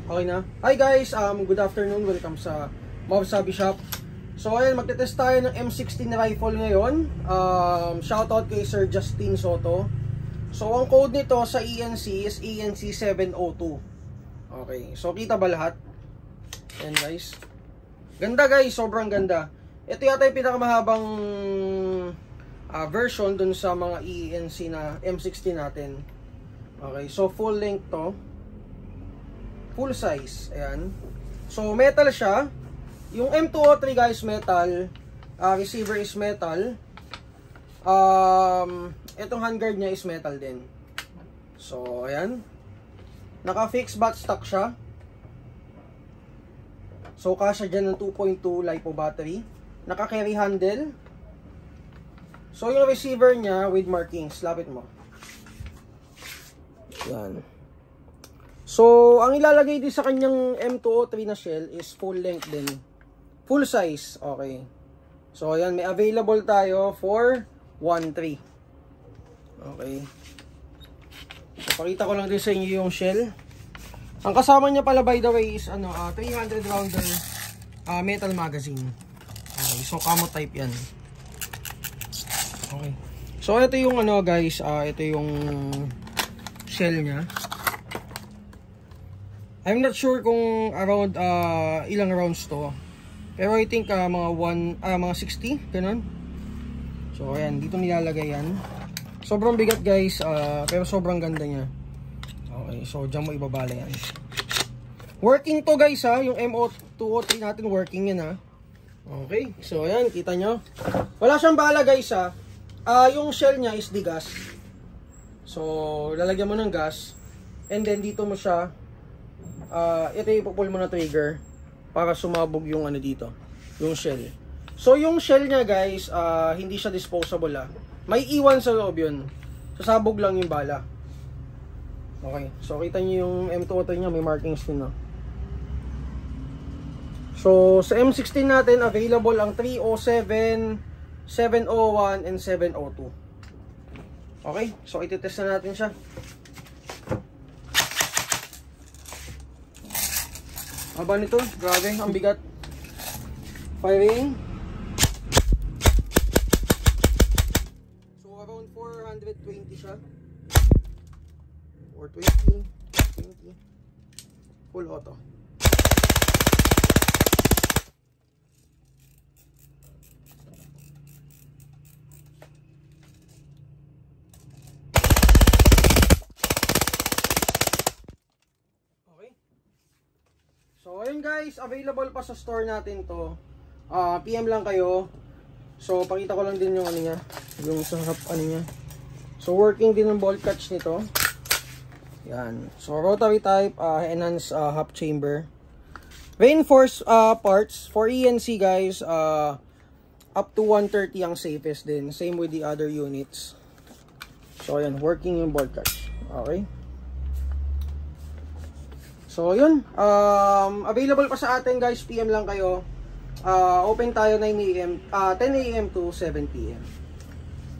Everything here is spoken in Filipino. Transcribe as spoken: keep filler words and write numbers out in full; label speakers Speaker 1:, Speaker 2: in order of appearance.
Speaker 1: Okay na? Hi guys, um, good afternoon. Welcome sa Mobsabi Shop. So ayun, magte-test tayo ng M sixteen rifle ngayon. Um, shoutout kay Sir Justin Soto. So ang code nito sa E N C is E N C seven oh two. Okay, so kita ba lahat? Ayan guys. Ganda guys, sobrang ganda. Ito yata yung pinakamahabang uh, version dun sa mga E N C na M sixteen natin. Okay, so full length to. Full size, ayan. So metal siya. Yung M two oh three guys, metal. uh, Receiver is metal. um, Itong handguard nya is metal din. So ayan, naka-fix bat stock siya. So kasya dyan ng two point two lipo battery. Naka-carry handle. So yung receiver nya with markings, lapit mo. Yan. So, ang ilalagay din sa kanyang M two oh three na shell is full length din. Full size. Okay. So, ayan. May available tayo for one three. Okay. So, pakita ko lang din sa inyo yung shell. Ang kasama niya pala by the way is ano, uh, three hundred rounder uh, metal magazine. Okay. So, camo type yan. Okay. So, ito yung ano guys. Uh, ito yung shell niya. I'm not sure kung around uh, ilang rounds to. Pero I think uh, mga one, uh, mga sixty, ganun. So ayan, dito nilalagay yan. Sobrang bigat guys, uh, pero sobrang ganda niya. Okay, so dyan mo ibabala yan. Working to guys ha, yung M two oh three natin working yan ha. Okay, so ayan, kita nyo. Wala siyang bala guys ha. Uh, yung shell niya is di gas. So lalagyan mo ng gas. And then dito mo siya Uh, ito yung ipupul mo na trigger para sumabog yung ano dito, yung shell. So yung shell nya guys, uh, hindi siya disposable ah. May iwan sa loob yun. Sasabog lang yung bala. Okay, so kita nyo yung M two oh three nya, may markings din no? So sa M sixteen natin, available ang three oh seven, seven oh one, and seven oh two. Okay, so ititest na natin siya. Haba nito, grabe, ang bigat. Firing. So around four hundred twenty siya. four twenty, twenty. Full auto. So ayun guys, available pa sa store natin to. uh, P M lang kayo. So pakita ko lang din yung ano niya, yung sa ano niya. So working din ang bolt catch nito. Yan. So rotary type, uh, enhanced uh, half chamber. Reinforced uh, parts for E N C guys, uh, up to one thirty ang safest din. Same with the other units. So ayan, working yung bolt catch. Okay. So yun, um, available pa sa atin guys, P M lang kayo. Uh, open tayo nine A M, uh, ten A M to seven P M